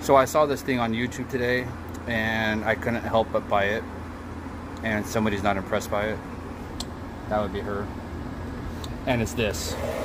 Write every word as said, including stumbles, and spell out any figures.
So I saw this thing on YouTube today, and I couldn't help but buy it. And somebody's not impressed by it. That would be her. And it's this.